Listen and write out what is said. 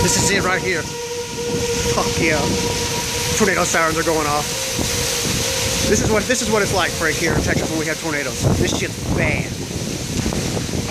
This is it right here. Fuck yeah. Tornado sirens are going off. This is what it's like, Frank, here in Texas when we have tornadoes. This shit's bad.